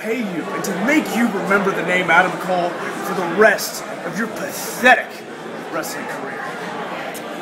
pay you and to make you remember the name Adam Cole for the rest of your pathetic wrestling career.